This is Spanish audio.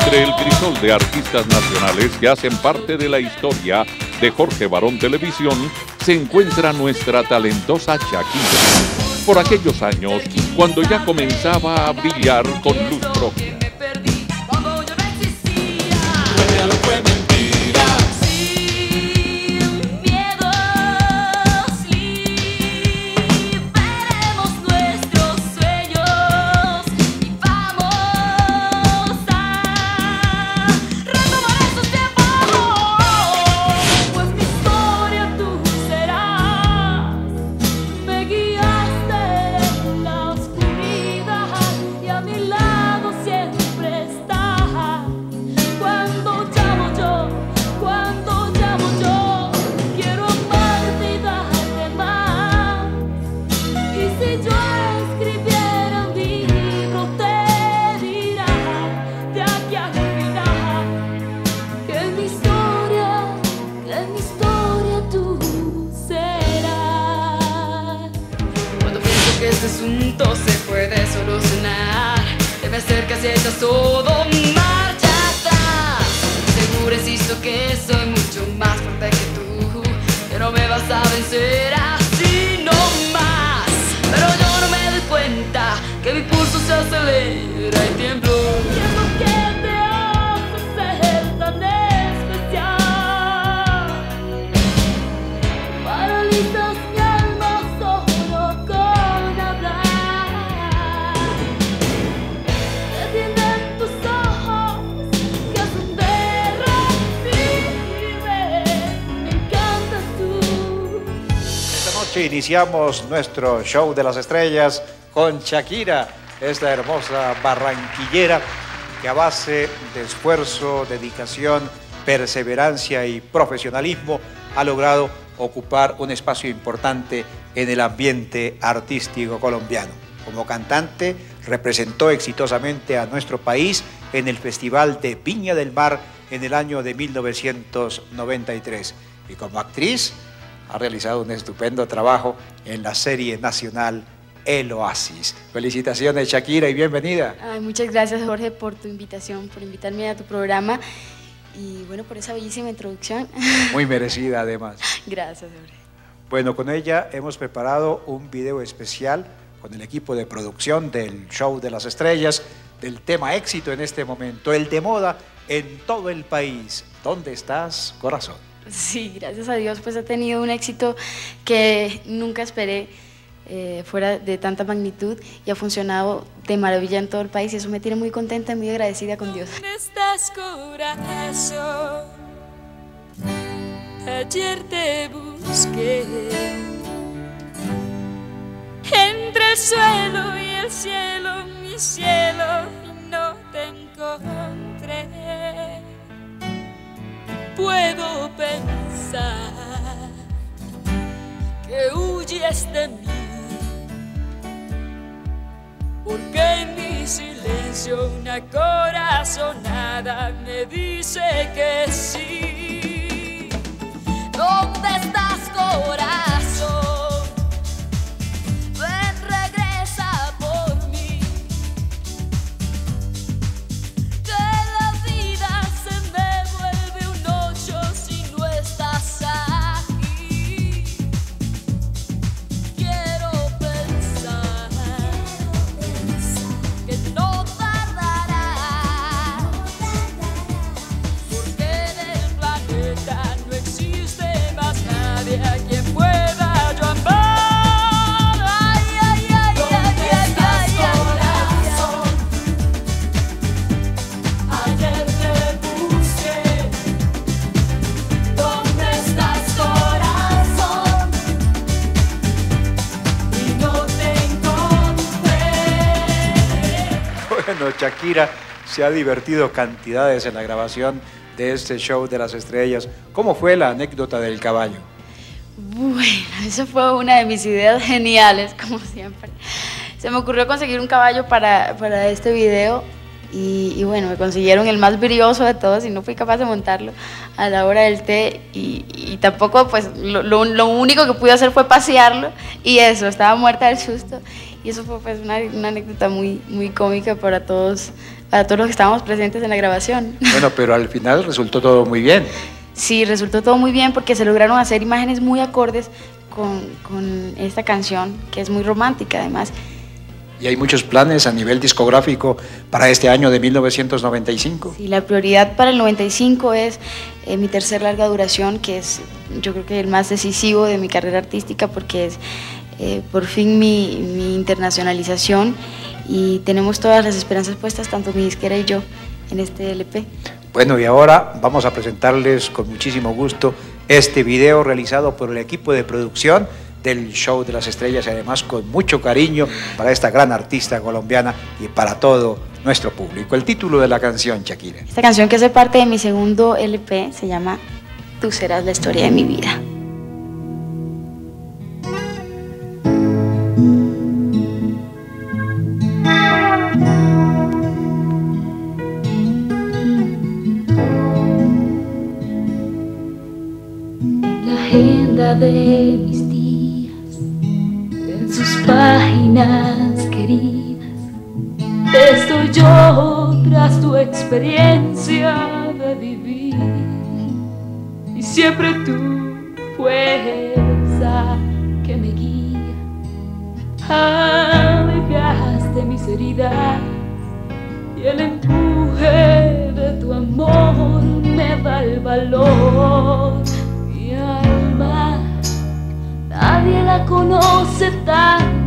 Entre el crisol de artistas nacionales que hacen parte de la historia de Jorge Barón Televisión se encuentra nuestra talentosa Shakira. Por aquellos años, cuando ya comenzaba a brillar con luz propia. Este asunto se puede solucionar. Debe ser que aceptas todo, marcha atrás. Seguro existo que soy mucho más fuerte que tú, que no me vas a vencer así no más. Pero yo no me doy cuenta que mi pulso se acelera y tiemblo. ¿Qué es lo que te hace ser tan especial? Paralizas mi alma solo con hablar. Te tienen tus ojos que hacen derretirme. Me encantas tú. Esta noche iniciamos nuestro show de las estrellas con Shakira, esta hermosa barranquillera que a base de esfuerzo, dedicación, perseverancia y profesionalismo ha logrado ocupar un espacio importante en el ambiente artístico colombiano. Como cantante representó exitosamente a nuestro país en el Festival de Viña del Mar en el año de 1993 y como actriz ha realizado un estupendo trabajo en la serie nacional El Oasis. Felicitaciones, Shakira, y bienvenida. Ay, muchas gracias, Jorge, por tu invitación, por invitarme a tu programa y bueno, por esa bellísima introducción. Muy merecida, además. Gracias, Jorge. Bueno, con ella hemos preparado un video especial con el equipo de producción del Show de las Estrellas, del tema éxito en este momento, el de moda en todo el país. ¿Dónde estás, corazón? Sí, gracias a Dios, pues ha tenido un éxito que nunca esperé fuera de tanta magnitud y ha funcionado de maravilla en todo el país y eso me tiene muy contenta y muy agradecida con Dios. ¿Dónde estás, corazón? Ayer te busqué entre el suelo y el cielo, mi cielo, y no te encontré. Puedo pensar que huyes de mí, porque en mi silencio una corazonada me dice que sí. ¿Dónde estás, corazón? Ven, regresa por mí, que la vida se me vuelve un 8 si no estás aquí. Quiero pensar que no tardará, porque en el planeta no existe más nadie a quien pueda yo amar. Ay, ay, ay, ¿dónde estás, corazón? Ayer te busqué. ¿Dónde estás, corazón? Y no te encontré. Bueno, Shakira se ha divertido cantidades en la grabación de este Show de las Estrellas. ¿Cómo fue la anécdota del caballo? Bueno, eso fue una de mis ideas geniales, como siempre. Se me ocurrió conseguir un caballo para este video y bueno, me consiguieron el más brilloso de todos y no fui capaz de montarlo a la hora del té y tampoco, pues, lo único que pude hacer fue pasearlo y eso, estaba muerta del susto y eso fue pues una anécdota muy, muy cómica para todos los que estábamos presentes en la grabación. Bueno, pero al final resultó todo muy bien. Sí, resultó todo muy bien porque se lograron hacer imágenes muy acordes con esta canción, que es muy romántica además. Y hay muchos planes a nivel discográfico para este año de 1995. Sí, la prioridad para el 95 es mi tercer larga duración, que es yo creo que el más decisivo de mi carrera artística, porque es por fin mi internacionalización, y tenemos todas las esperanzas puestas, tanto mi disquera y yo, en este LP. Bueno, y ahora vamos a presentarles con muchísimo gusto este video realizado por el equipo de producción del Show de las Estrellas, y además con mucho cariño para esta gran artista colombiana y para todo nuestro público. El título de la canción, Shakira. Esta canción, que hace parte de mi segundo LP, se llama Tú serás la historia de mi vida. La agenda de mis días, en sus páginas queridas, estoy yo tras tu experiencia de vivir, y siempre tu fuerza que me guía, alejaste mis heridas, y el empuje de tu amor me da el valor. Mi alma nadie la conoce tan